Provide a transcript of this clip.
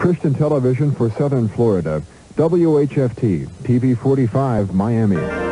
Christian television for Southern Florida. WHFT, TV 45, Miami.